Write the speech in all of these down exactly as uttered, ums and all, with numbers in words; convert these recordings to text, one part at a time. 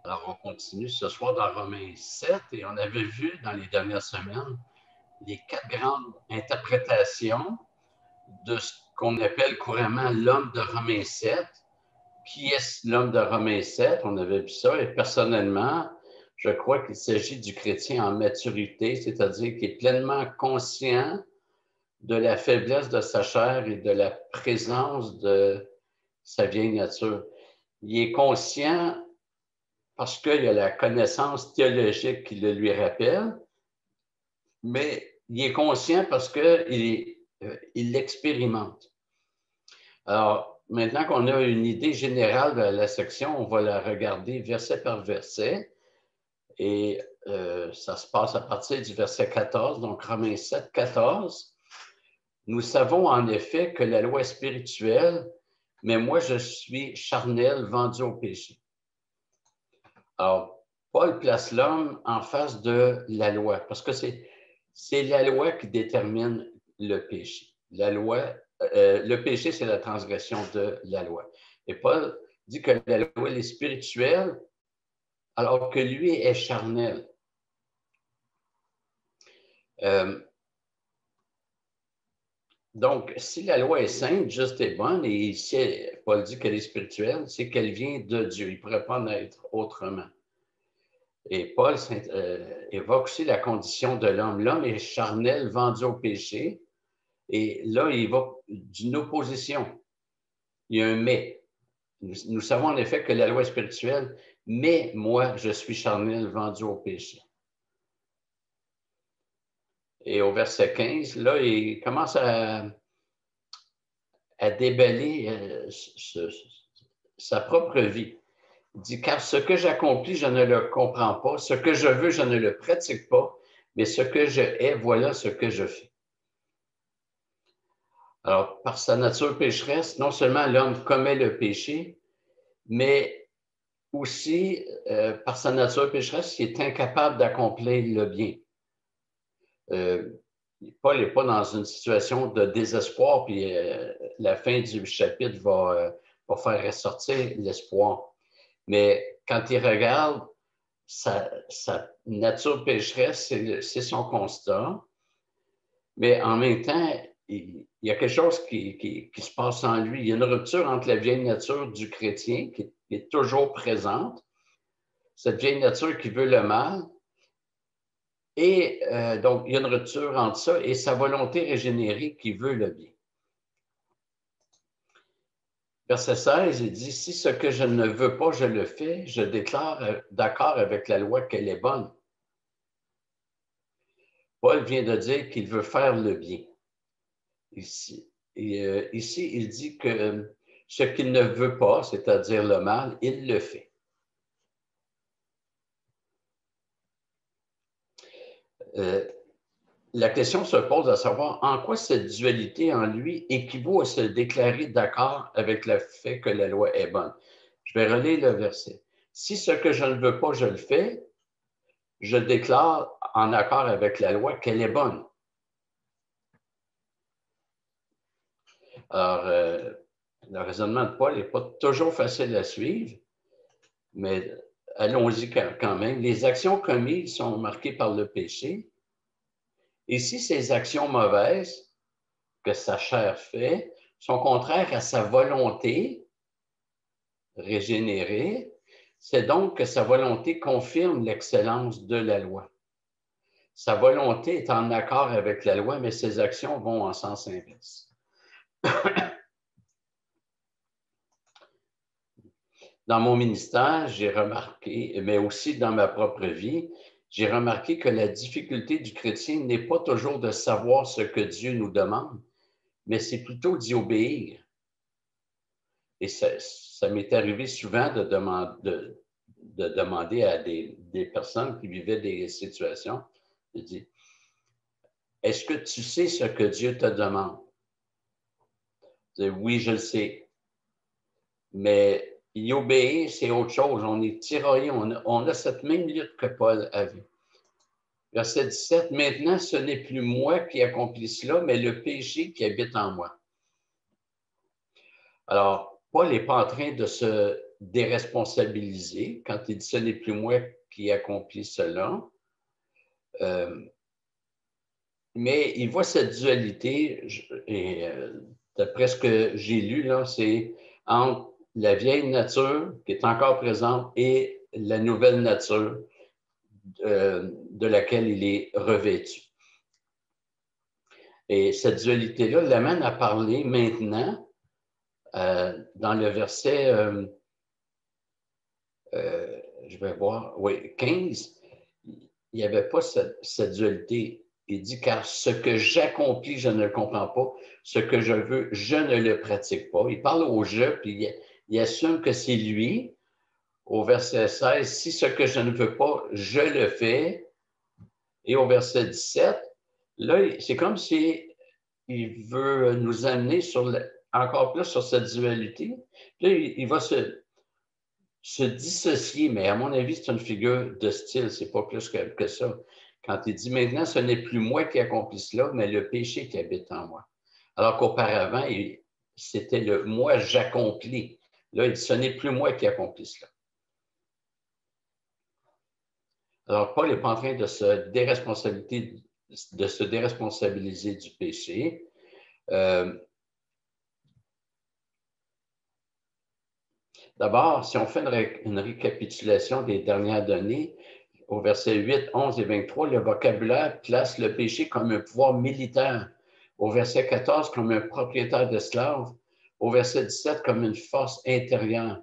Alors, on continue ce soir dans Romains sept et on avait vu dans les dernières semaines les quatre grandes interprétations de ce qu'on appelle couramment l'homme de Romains sept. Qui est l'homme de Romains sept? On avait vu ça et personnellement, je crois qu'il s'agit du chrétien en maturité, c'est-à-dire qui est pleinement conscient de la faiblesse de sa chair et de la présence de sa vieille nature. Il est conscient parce qu'il y a la connaissance théologique qui le lui rappelle, mais il est conscient parce qu'il euh, il l'expérimente. Alors, maintenant qu'on a une idée générale de la section, on va la regarder verset par verset. Et euh, ça se passe à partir du verset quatorze, donc Romains sept, quatorze. Nous savons en effet que la loi est spirituelle, mais moi je suis charnel, vendu au péché. Alors, Paul place l'homme en face de la loi, parce que c'est, c'est la loi qui détermine le péché. La loi, euh, le péché, c'est la transgression de la loi. Et Paul dit que la loi elle est spirituelle, alors que lui est charnel. Euh, donc, si la loi est sainte, juste et bonne, et ici, Paul dit qu'elle est spirituelle, c'est qu'elle vient de Dieu. Il ne pourrait pas naître autrement. Et Paul euh, évoque aussi la condition de l'homme. L'homme est charnel, vendu au péché. Et là, il évoque d'une opposition. Il y a un mais. Nous, nous savons en effet que la loi est spirituelle, mais moi, je suis charnel, vendu au péché. Et au verset quinze, là, il commence à, à déballer euh, ce, sa propre vie. Il dit, car ce que j'accomplis, je ne le comprends pas. Ce que je veux, je ne le pratique pas. Mais ce que je hais, voilà ce que je fais. Alors, par sa nature pécheresse, non seulement l'homme commet le péché, mais aussi, euh, par sa nature pécheresse, il est incapable d'accomplir le bien. Euh, Paul n'est pas dans une situation de désespoir, puis euh, la fin du chapitre va, euh, va faire ressortir l'espoir. Mais quand il regarde sa, sa nature pécheresse, c'est, c'est son constat. Mais en même temps, il, il y a quelque chose qui, qui, qui se passe en lui. Il y a une rupture entre la vieille nature du chrétien qui, qui est toujours présente, cette vieille nature qui veut le mal. Et euh, donc, il y a une rupture entre ça et sa volonté régénérée qui veut le bien. Verset seize, il dit, si ce que je ne veux pas, je le fais, je déclare d'accord avec la loi qu'elle est bonne. Paul vient de dire qu'il veut faire le bien. Ici, et, euh, ici il dit que ce qu'il ne veut pas, c'est-à-dire le mal, il le fait. Euh, la question se pose à savoir en quoi cette dualité en lui équivaut à se déclarer d'accord avec le fait que la loi est bonne. Je vais relire le verset. Si ce que je ne veux pas, je le fais, je déclare en accord avec la loi qu'elle est bonne. Alors, euh, le raisonnement de Paul n'est pas toujours facile à suivre, mais allons-y quand même. Les actions commises sont marquées par le péché. Et si ces actions mauvaises que sa chair fait sont contraires à sa volonté régénérée, c'est donc que sa volonté confirme l'excellence de la loi. Sa volonté est en accord avec la loi, mais ses actions vont en sens inverse. Dans mon ministère, j'ai remarqué, mais aussi dans ma propre vie, j'ai remarqué que la difficulté du chrétien n'est pas toujours de savoir ce que Dieu nous demande, mais c'est plutôt d'y obéir. Et ça, ça m'est arrivé souvent de, demand, de, de demander à des, des personnes qui vivaient des situations, de dire, est-ce que tu sais ce que Dieu te demande? Je dis, oui, je le sais. Mais y obéir, c'est autre chose. On est tiraillé, on a, on a cette même lutte que Paul avait. Verset dix-sept, maintenant, ce n'est plus moi qui accomplis cela, mais le péché qui habite en moi. Alors, Paul n'est pas en train de se déresponsabiliser quand il dit « ce n'est plus moi qui accomplis cela euh, ». Mais il voit cette dualité, et euh, d'après ce que j'ai lu, là, c'est entre la vieille nature qui est encore présente et la nouvelle nature euh, de laquelle il est revêtu. Et cette dualité-là l'amène à parler maintenant, euh, dans le verset, euh, euh, je vais voir, oui, quinze, il n'y avait pas cette, cette dualité. Il dit, car ce que j'accomplis, je ne le comprends pas. Ce que je veux, je ne le pratique pas. Il parle au je, puis il, il assume que c'est lui. Au verset seize, si ce que je ne veux pas, je le fais. Et au verset dix-sept, là, c'est comme si il veut nous amener sur le, encore plus sur cette dualité. Là, il, il va se, se dissocier, mais à mon avis, c'est une figure de style, c'est pas plus que, que ça. Quand il dit maintenant, ce n'est plus moi qui accomplis cela, mais le péché qui habite en moi. Alors qu'auparavant, c'était le moi j'accomplis. Là, il dit ce n'est plus moi qui accomplis cela. Alors, Paul n'est pas en train de se déresponsabiliser, de se déresponsabiliser du péché. Euh, D'abord, si on fait une, ré, une récapitulation des dernières données, au verset huit, onze et vingt-trois, le vocabulaire place le péché comme un pouvoir militaire. Au verset quatorze, comme un propriétaire d'esclaves. Au verset dix-sept, comme une force intérieure.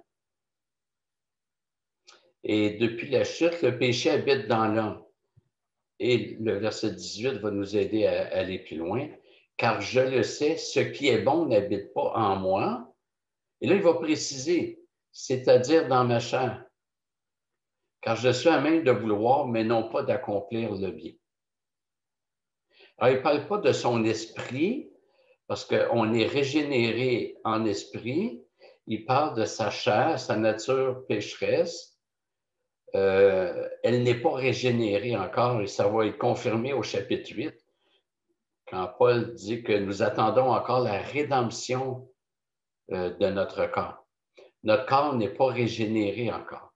Et depuis la chute, le péché habite dans l'homme. Et le verset dix-huit va nous aider à, à aller plus loin. Car je le sais, ce qui est bon n'habite pas en moi. Et là, il va préciser, c'est-à-dire dans ma chair. Car je suis à même de vouloir, mais non pas d'accomplir le bien. Alors, il ne parle pas de son esprit, parce qu'on est régénéré en esprit. Il parle de sa chair, sa nature pécheresse. Euh, elle n'est pas régénérée encore, et ça va être confirmé au chapitre huit, quand Paul dit que nous attendons encore la rédemption euh, de notre corps. Notre corps n'est pas régénéré encore.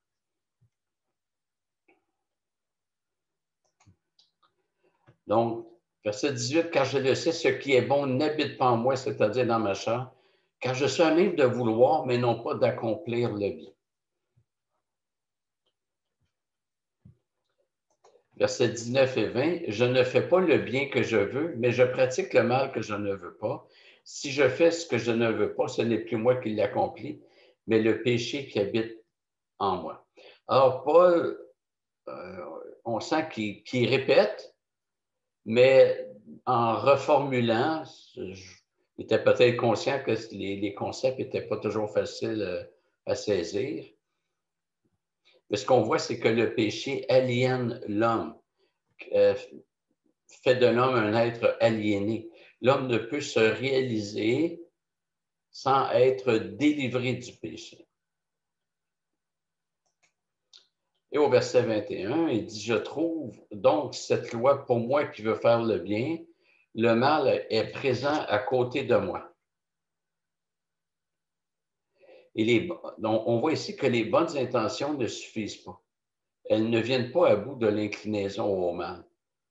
Donc, verset dix-huit, car je le sais, ce qui est bon n'habite pas en moi, c'est-à-dire dans ma chair, car je suis à même de vouloir, mais non pas d'accomplir le bien. Versets dix-neuf et vingt, je ne fais pas le bien que je veux, mais je pratique le mal que je ne veux pas. Si je fais ce que je ne veux pas, ce n'est plus moi qui l'accomplis, mais le péché qui habite en moi. Alors, Paul, euh, on sent qu'il qu'il répète, mais en reformulant, il était peut-être conscient que les, les concepts n'étaient pas toujours faciles à saisir. Mais ce qu'on voit, c'est que le péché aliène l'homme, euh, fait de l'homme un être aliéné. L'homme ne peut se réaliser sans être délivré du péché. Et au verset vingt et un, il dit, « Je trouve donc cette loi pour moi qui veut faire le bien, le mal est présent à côté de moi. » Et les, donc, on voit ici que les bonnes intentions ne suffisent pas. Elles ne viennent pas à bout de l'inclinaison au mal.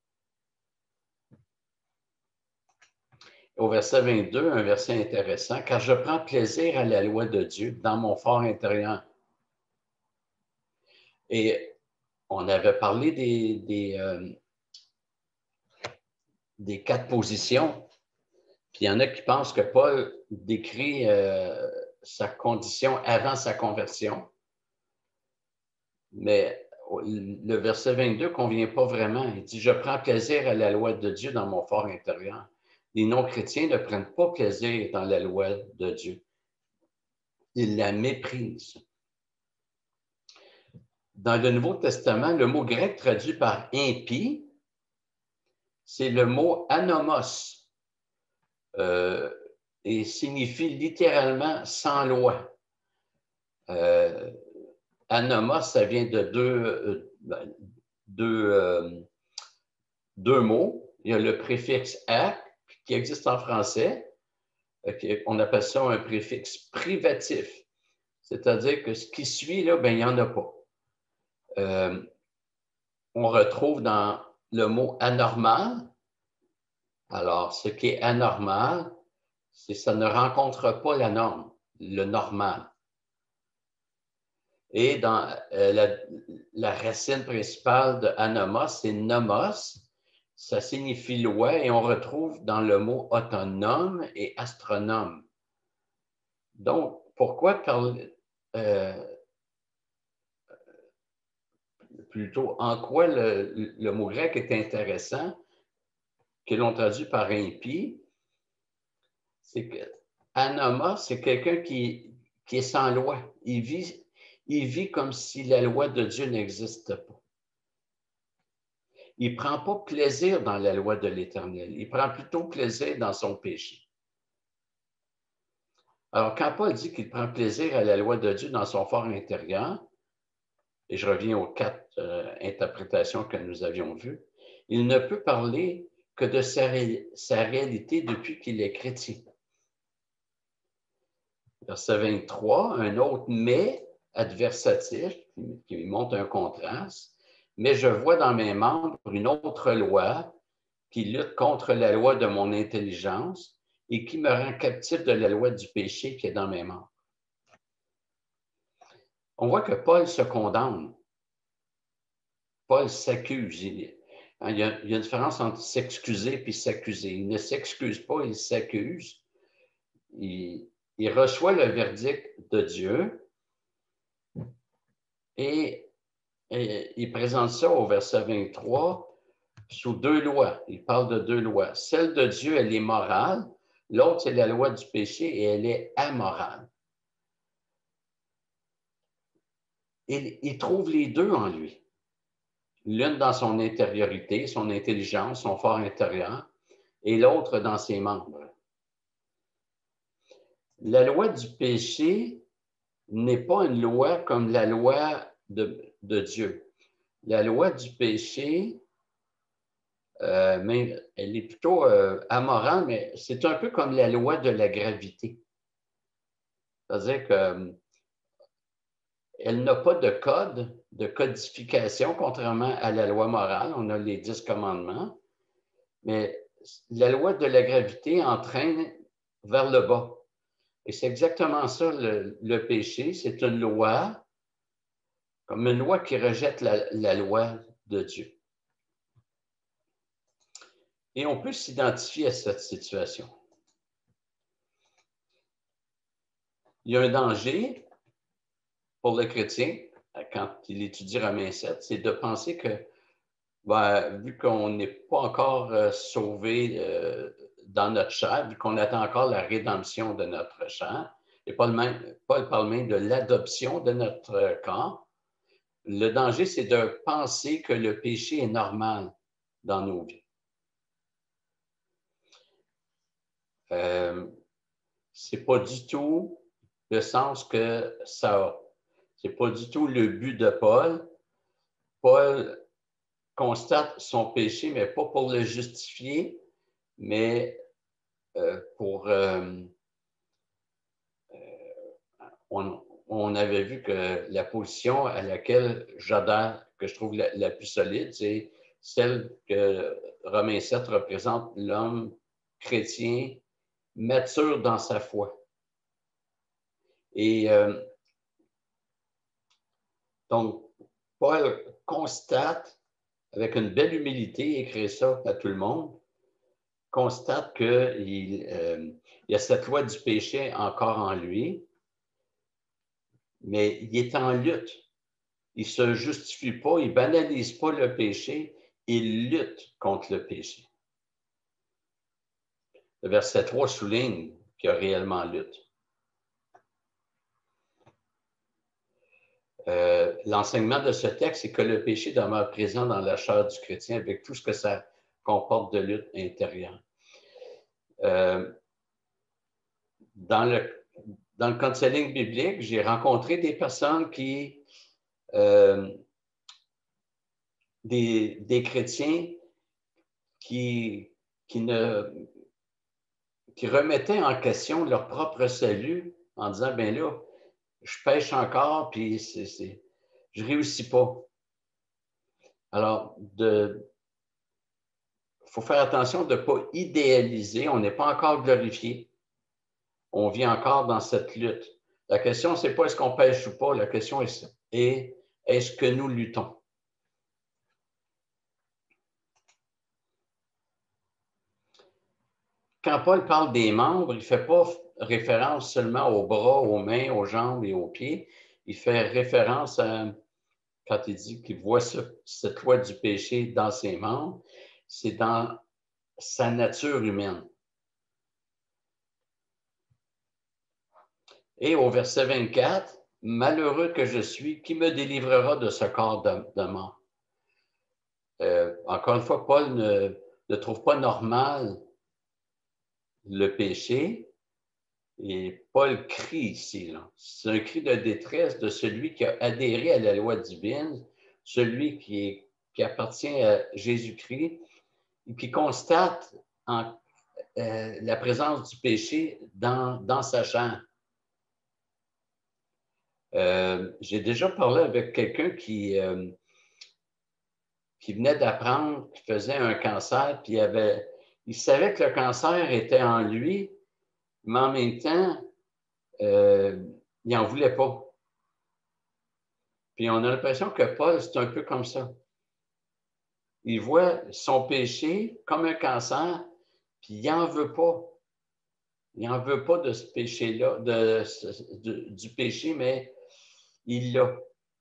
Au verset vingt-deux, un verset intéressant, « Car je prends plaisir à la loi de Dieu dans mon fort intérieur. » Et on avait parlé des, des, euh, des quatre positions. Puis il y en a qui pensent que Paul décrit euh, sa condition avant sa conversion. Mais le verset vingt-deux ne convient pas vraiment. Il dit, « Je prends plaisir à la loi de Dieu dans mon fort intérieur. » Les non-chrétiens ne prennent pas plaisir dans la loi de Dieu. Ils la méprisent. Dans le Nouveau Testament, le mot grec traduit par « impie », c'est le mot « anomos ». Euh, et signifie littéralement « sans loi ». Euh, anomos, ça vient de deux, euh, deux, euh, deux mots. Il y a le préfixe « ac » qui existe en français. On appelle ça un préfixe privatif. C'est-à-dire que ce qui suit, là, ben, il n'y en a pas. Euh, on retrouve dans le mot anormal. Alors, ce qui est anormal, c'est que ça ne rencontre pas la norme, le normal. Et dans euh, la, la racine principale de anomos, c'est nomos. Ça signifie loi et on retrouve dans le mot autonome et astronome. Donc, pourquoi parler, euh, plutôt en quoi le, le mot grec est intéressant, que l'on traduit par impie, c'est que anomos, c'est quelqu'un qui, qui est sans loi. Il vit, il vit comme si la loi de Dieu n'existe pas. Il ne prend pas plaisir dans la loi de l'Éternel. Il prend plutôt plaisir dans son péché. Alors, quand Paul dit qu'il prend plaisir à la loi de Dieu dans son fort intérieur, et je reviens aux quatre euh, interprétations que nous avions vues, il ne peut parler que de sa, ré sa réalité depuis qu'il est chrétien. Verset vingt-trois, un autre mais adversatif qui montre un contraste. Mais je vois dans mes membres une autre loi qui lutte contre la loi de mon intelligence et qui me rend captif de la loi du péché qui est dans mes membres. On voit que Paul se condamne. Paul s'accuse. Il, il, y a, il y a une différence entre s'excuser et s'accuser. Il ne s'excuse pas, il s'accuse. Il, il reçoit le verdict de Dieu et, et il présente ça au verset vingt-trois sous deux lois. Il parle de deux lois. Celle de Dieu, elle est morale. L'autre, c'est la loi du péché et elle est amorale. Il, il trouve les deux en lui. L'une dans son intériorité, son intelligence, son fort intérieur, et l'autre dans ses membres. La loi du péché n'est pas une loi comme la loi de, de Dieu. La loi du péché, euh, mais elle est plutôt euh, amorale, mais c'est un peu comme la loi de la gravité. C'est-à-dire qu'elle n'a pas de code, de codification, contrairement à la loi morale. On a les dix commandements, mais la loi de la gravité entraîne vers le bas. Et c'est exactement ça, le, le péché. C'est une loi, comme une loi qui rejette la, la loi de Dieu. Et on peut s'identifier à cette situation. Il y a un danger pour le chrétien, quand il étudie Romains sept, c'est de penser que, ben, vu qu'on n'est pas encore euh, sauvé euh, dans notre chair, vu qu'on attend encore la rédemption de notre chair, et Paul, même, Paul parle même de l'adoption de notre corps, le danger, c'est de penser que le péché est normal dans nos vies. Euh, ce n'est pas du tout le sens que ça a. Ce n'est pas du tout le but de Paul. Paul constate son péché, mais pas pour le justifier, mais euh, pour... Euh, euh, on, on avait vu que la position à laquelle j'adhère, que je trouve la, la plus solide, c'est celle que Romains sept représente l'homme chrétien mature dans sa foi. Et euh, donc, Paul constate, avec une belle humilité, écrit ça à tout le monde, constate qu'il euh, y a cette loi du péché encore en lui, mais il est en lutte. Il ne se justifie pas, il ne banalise pas le péché, il lutte contre le péché. Le verset trois souligne qu'il y a réellement lutte. Euh, l'enseignement de ce texte, c'est que le péché demeure présent dans la chair du chrétien avec tout ce que ça comporte de lutte intérieure. Euh, dans le, dans le counseling biblique, j'ai rencontré des personnes qui, euh, des, des chrétiens qui, qui, ne, qui remettaient en question leur propre salut en disant, ben là, je pêche encore, puis c'est, c'est, je ne réussis pas. Alors, il faut faire attention de ne pas idéaliser. On n'est pas encore glorifié. On vit encore dans cette lutte. La question, ce n'est pas est-ce qu'on pêche ou pas. La question est, est est-ce que nous luttons? Quand Paul parle des membres, il ne fait pas référence seulement aux bras, aux mains, aux jambes et aux pieds. Il fait référence à, quand il dit qu'il voit ce, cette loi du péché dans ses membres, c'est dans sa nature humaine. Et au verset vingt-quatre, « Malheureux que je suis, qui me délivrera de ce corps de, de mort? » Euh, encore une fois, Paul ne, ne trouve pas normal le péché. Et Paul crie ici. C'est un cri de détresse de celui qui a adhéré à la loi divine, celui qui, est, qui appartient à Jésus-Christ et qui constate en, euh, la présence du péché dans, dans sa chair. Euh, j'ai déjà parlé avec quelqu'un qui, euh, qui venait d'apprendre qu'il faisait un cancer, puis il, avait, il savait que le cancer était en lui, mais en même temps, euh, il n'en voulait pas. Puis on a l'impression que Paul, c'est un peu comme ça. Il voit son péché comme un cancer, puis il n'en veut pas. Il n'en veut pas de ce péché-là, de, de, du péché, mais il l'a.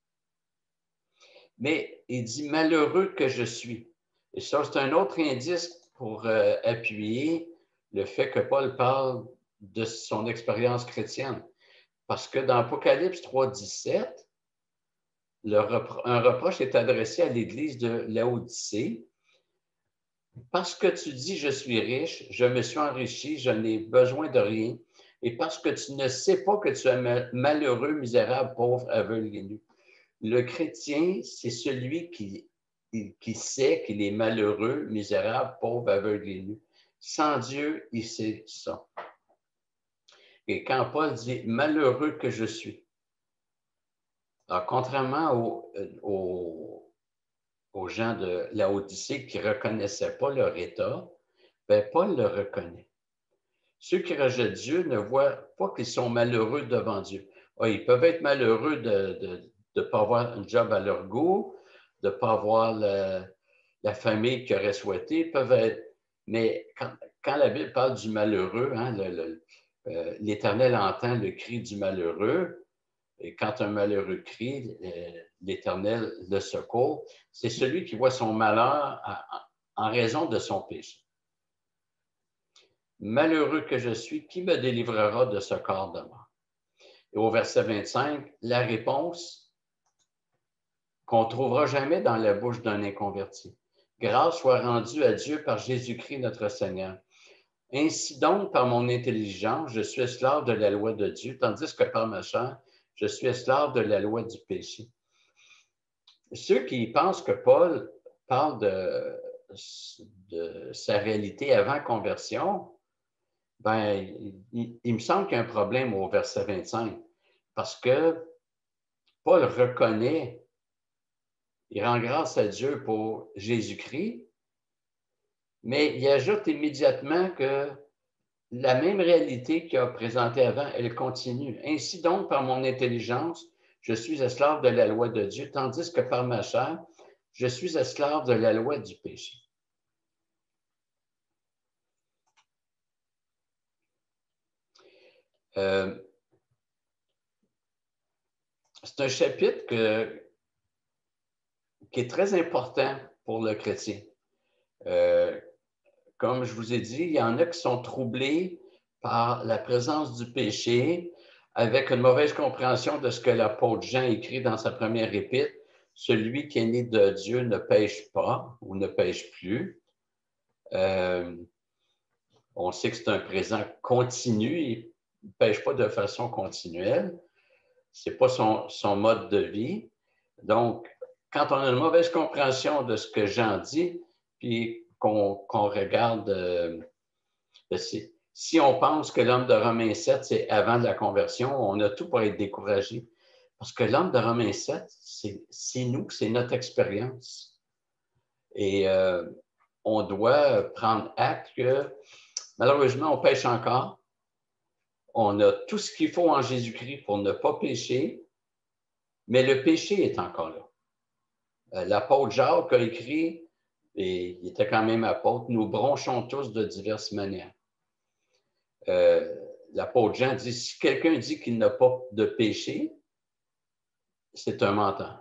Mais il dit « malheureux que je suis ». Et ça, c'est un autre indice pour euh, appuyer le fait que Paul parle de son expérience chrétienne. Parce que dans Apocalypse trois, dix-sept, le repro- un reproche est adressé à l'Église de Laodicée. Parce que tu dis « je suis riche, je me suis enrichi, je n'ai besoin de rien ». Et parce que tu ne sais pas que tu es malheureux, misérable, pauvre, aveugle et nu. Le chrétien, c'est celui qui, qui sait qu'il est malheureux, misérable, pauvre, aveugle et nu. Sans Dieu, il sait ça. Et quand Paul dit « malheureux que je suis », alors contrairement aux, aux, aux gens de Laodicée qui ne reconnaissaient pas leur état, ben Paul le reconnaît. Ceux qui rejettent Dieu ne voient pas qu'ils sont malheureux devant Dieu. Ah, ils peuvent être malheureux de ne de, de pas avoir un job à leur goût, de ne pas avoir la, la famille qu'ils auraient souhaité, ils peuvent être... Mais quand, quand la Bible parle du malheureux, hein, le, le, euh, l'Éternel entend le cri du malheureux, et quand un malheureux crie, euh, l'Éternel le secourt. C'est celui qui voit son malheur à, en raison de son péché. Malheureux que je suis, qui me délivrera de ce corps de mort? Et au verset vingt-cinq, la réponse qu'on ne trouvera jamais dans la bouche d'un inconverti. Grâce soit rendue à Dieu par Jésus-Christ notre Seigneur. Ainsi donc, par mon intelligence, je suis esclave de la loi de Dieu, tandis que par ma chair, je suis esclave de la loi du péché. Ceux qui pensent que Paul parle de, de sa réalité avant conversion, ben, il, il me semble qu'il y a un problème au verset vingt-cinq, parce que Paul reconnaît, il rend grâce à Dieu pour Jésus-Christ, mais il ajoute immédiatement que la même réalité qu'il a présentée avant, elle continue. Ainsi donc, par mon intelligence, je suis esclave de la loi de Dieu, tandis que par ma chair, je suis esclave de la loi du péché. Euh, c'est un chapitre que, qui est très important pour le chrétien. Euh, comme je vous ai dit, il y en a qui sont troublés par la présence du péché, avec une mauvaise compréhension de ce que l'apôtre Jean écrit dans sa première épître. Celui qui est né de Dieu ne pêche pas ou ne pêche plus. Euh, on sait que c'est un présent continu, il ne pêche pas de façon continuelle. Ce n'est pas son, son mode de vie. Donc, quand on a une mauvaise compréhension de ce que Jean dit, puis qu'on qu'on regarde, euh, c'est, si on pense que l'homme de Romains sept, c'est avant la conversion, on a tout pour être découragé. Parce que l'homme de Romains sept, c'est nous, c'est notre expérience. Et euh, on doit prendre acte que malheureusement, on pêche encore. On a tout ce qu'il faut en Jésus-Christ pour ne pas pécher, mais le péché est encore là. Euh, L'apôtre Jacques a écrit, et il était quand même apôtre, nous bronchons tous de diverses manières. Euh, L'apôtre Jean dit, si quelqu'un dit qu'il n'a pas de péché, c'est un menteur.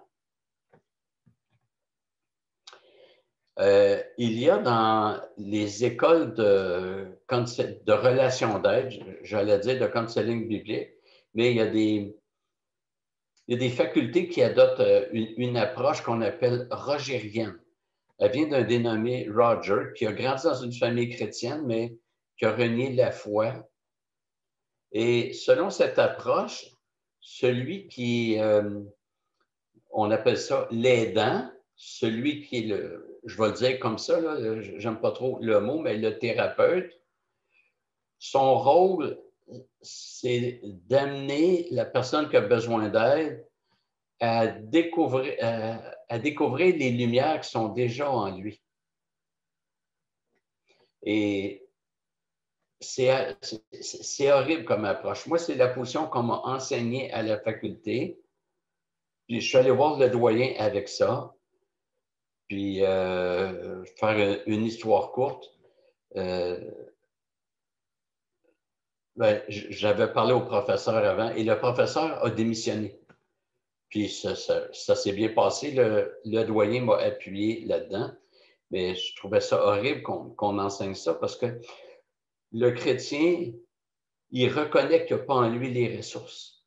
Euh, il y a dans les écoles de, de relations d'aide, j'allais dire de counseling biblique, mais il y a des, il y a des facultés qui adoptent une, une approche qu'on appelle rogérienne. Elle vient d'un dénommé Roger, qui a grandi dans une famille chrétienne, mais qui a renié la foi. Et selon cette approche, celui qui, euh, on appelle ça l'aidant, celui qui est le, je vais le dire comme ça, j'aime pas trop le mot, mais le thérapeute, son rôle, c'est d'amener la personne qui a besoin d'aide à découvrir, à, à découvrir les lumières qui sont déjà en lui. Et c'est horrible comme approche. Moi, c'est la position qu'on m'a enseignée à la faculté. Puis je suis allé voir le doyen avec ça. Puis, euh, faire une histoire courte, euh, ben, j'avais parlé au professeur avant et le professeur a démissionné. Puis ça, ça, ça s'est bien passé. Le, le doyen m'a appuyé là-dedans. Mais je trouvais ça horrible qu'on qu'on enseigne ça parce que le chrétien, il reconnaît qu'il n'y a pas en lui les ressources.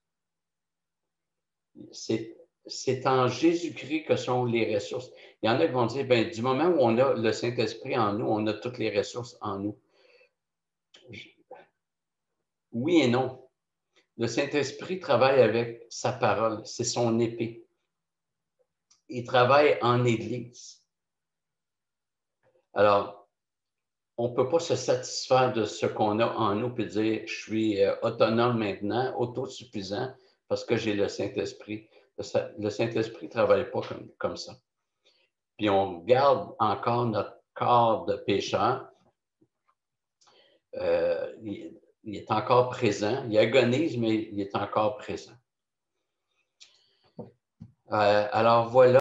C'est en Jésus-Christ que sont les ressources. Il y en a qui vont dire, ben, du moment où on a le Saint-Esprit en nous, on a toutes les ressources en nous. Oui et non. Le Saint-Esprit travaille avec sa parole, c'est son épée. Il travaille en Église. Alors, on ne peut pas se satisfaire de ce qu'on a en nous et dire, je suis autonome maintenant, autosuffisant, parce que j'ai le Saint-Esprit. Le Saint-Esprit ne travaille pas comme, comme ça. Puis on garde encore notre corps de pécheur. Euh, il, il est encore présent. Il agonise, mais il est encore présent. Euh, alors voilà.